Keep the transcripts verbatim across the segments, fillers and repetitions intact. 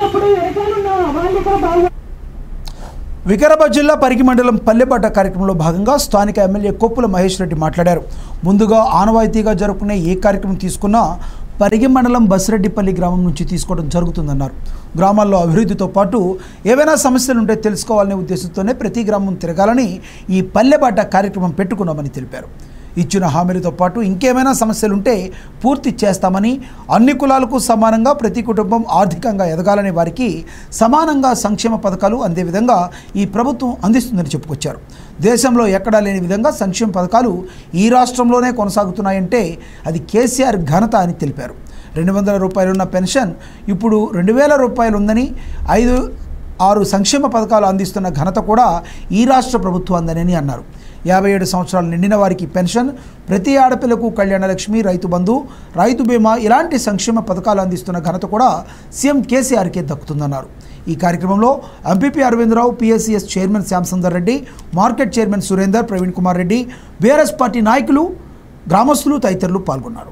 వికారాబాద్ జిల్లా పరిగి మండలం పల్లెబాట కార్యక్రమంలో భాగంగా స్థానిక ఎమ్మెల్యే కొప్పుల మహేష్ రెడ్డి మాట్లాడారు. ముందుగా ఆనవాయితీగా జరుపుకునే ఏ కార్యక్రమం తీసుకున్నా పరిగి మండలం బసిరెడ్డిపల్లి గ్రామం నుంచి తీసుకోవడం జరుగుతుందన్నారు. గ్రామాల్లో అభివృద్ధితో పాటు ఏవైనా సమస్యలు ఉంటే తెలుసుకోవాలనే ఉద్దేశంతోనే ప్రతి గ్రామం తిరగాలని ఈ పల్లెబాట కార్యక్రమం పెట్టుకున్నామని తెలిపారు. ఇచ్చిన హామీలతో పాటు ఇంకేమైనా సమస్యలుంటే పూర్తి చేస్తామని, అన్ని కులాలకు సమానంగా ప్రతి కుటుంబం ఆర్థికంగా ఎదగాలనే వారికి సమానంగా సంక్షేమ పథకాలు అందే విధంగా ఈ ప్రభుత్వం అందిస్తుందని చెప్పుకొచ్చారు. దేశంలో ఎక్కడా లేని విధంగా సంక్షేమ పథకాలు ఈ రాష్ట్రంలోనే కొనసాగుతున్నాయంటే అది కేసీఆర్ ఘనత అని తెలిపారు. రెండు వందల రూపాయలున్న పెన్షన్ ఇప్పుడు రెండు వేల రూపాయలు ఉందని, ఐదు ఆరు సంక్షేమ పథకాలు అందిస్తున్న ఘనత కూడా ఈ రాష్ట్ర ప్రభుత్వాందని అన్నారు. యాభై ఏడు సంవత్సరాలు నిండిన వారికి పెన్షన్, ప్రతి ఆడపిల్లకు కళ్యాణ లక్ష్మి, రైతు బంధు, రైతు బీమా ఇలాంటి సంక్షేమ పథకాలు అందిస్తున్న ఘనత కూడా సీఎం కేసీఆర్కే దక్కుతుందన్నారు. ఈ కార్యక్రమంలో MPP Aravindarao, PSCS chairman Shyamsundar Reddy, market chairman Surender, Praveen Kumar Reddy, BRS party నాయకులు, గ్రామస్తులు తదితరులు పాల్గొన్నారు.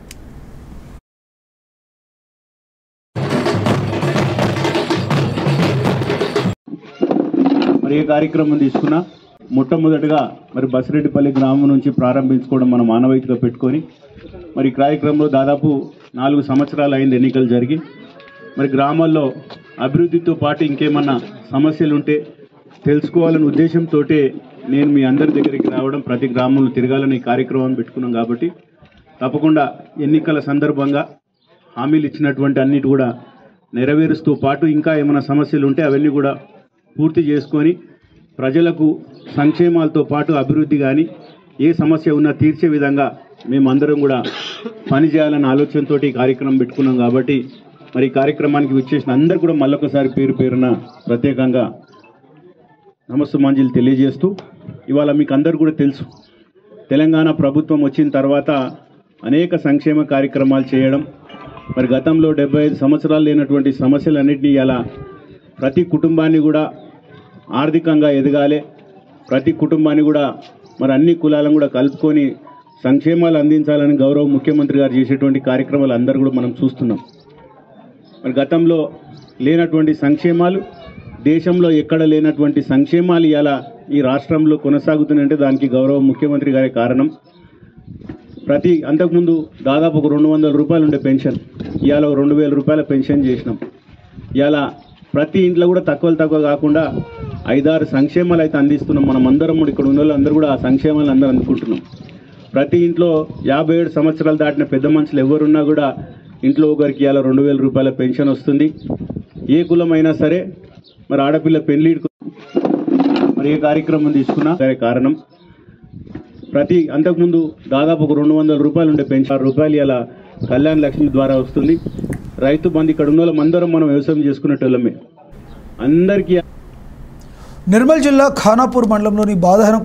మరి ఈ కార్యక్రమం తీసుకున్నా మొట్టమొదటిగా మరి బసిరెడ్డిపల్లి గ్రామం నుంచి ప్రారంభించుకోవడం మనం ఆనవాయితీగా పెట్టుకొని మరి కార్యక్రమంలో దాదాపు నాలుగు సంవత్సరాలు అయింది ఎన్నికలు జరిగి. మరి గ్రామాల్లో అభివృద్ధితో పాటు ఇంకేమన్నా సమస్యలు ఉంటే తెలుసుకోవాలనే ఉద్దేశంతో నేను మీ అందరి దగ్గరికి రావడం, ప్రతి గ్రామంలో తిరగాలని కార్యక్రమం పెట్టుకున్నాం. కాబట్టి తప్పకుండా ఎన్నికల సందర్భంగా హామీలు ఇచ్చినటువంటి అన్నిటి కూడా నెరవేరుస్తూ పాటు ఇంకా ఏమైనా సమస్యలు ఉంటే అవన్నీ కూడా పూర్తి చేసుకొని ప్రజలకు సంక్షేమాలతో పాటు అభివృద్ధి కానీ ఏ సమస్య ఉన్నా తీర్చే విధంగా మేమందరం కూడా పనిచేయాలన్న ఆలోచనతో ఈ కార్యక్రమం పెట్టుకున్నాం. కాబట్టి మరి ఈ కార్యక్రమానికి విచ్చేసిన అందరు కూడా మళ్ళొకసారి పేరు పేరున ప్రత్యేకంగా నమస్సుమాంజలి తెలియజేస్తూ, ఇవాళ మీకు అందరు కూడా తెలుసు తెలంగాణ ప్రభుత్వం వచ్చిన తర్వాత అనేక సంక్షేమ కార్యక్రమాలు చేయడం, మరి గతంలో డెబ్బై ఐదు సంవత్సరాలు లేనటువంటి సమస్యలన్నింటినీ ఇలా ప్రతి కుటుంబాన్ని కూడా ఆర్థికంగా ఎదగాలి, ప్రతి కుటుంబాన్ని కూడా మరి అన్ని కులాలను కూడా కలుపుకొని సంక్షేమాలు అందించాలని గౌరవ ముఖ్యమంత్రి గారు చేసేటువంటి కార్యక్రమాలు అందరూ కూడా మనం చూస్తున్నాం. మరి గతంలో లేనటువంటి సంక్షేమాలు, దేశంలో ఎక్కడ లేనటువంటి సంక్షేమాలు ఇలా ఈ రాష్ట్రంలో కొనసాగుతున్నాయంటే దానికి గౌరవ ముఖ్యమంత్రి గారి కారణం. ప్రతి అంతకుముందు దాదాపు ఒక రెండు వందల రూపాయలు ఉండే పెన్షన్ ఇవాళ రెండు వేల రూపాయల పెన్షన్ చేసినాం. ఇవాళ ప్రతి ఇంట్లో కూడా తక్కువ తక్కువ కాకుండా ఐదారు సంక్షేమాలు అయితే అందిస్తున్నాం. మనం అందరం కూడా ఇక్కడ ఉన్న వాళ్ళు అందరూ కూడా ఆ సంక్షేమాలు అందరూ అందుకుంటున్నాం. ప్రతి ఇంట్లో యాభై ఏడు సంవత్సరాలు దాటిన పెద్ద మనుషులు ఎవరున్నా కూడా ఇంట్లో ఒకరికి ఇవాళ రెండు వేల రూపాయల పెన్షన్ వస్తుంది. ఏ కులమైనా సరే మరి ఆడపిల్ల పెళ్లి మరి ఏ కార్యక్రమం తీసుకున్నా సరే కారణం ప్రతి అంతకుముందు దాదాపు ఒక రెండు వందల రూపాయలు ఉండే పెన్షన్ రూపాయలు ఇలా కళ్యాణ లక్ష్మి ద్వారా వస్తుంది. రైతు బంధు ఇక్కడ ఉన్న వాళ్ళం అందరం మనం వ్యవసాయం చేసుకునేటోళ్ళమే. అందరికీ నిర్మల్ జిల్లా ఖానాపూర్ మండలంలోని బాదహన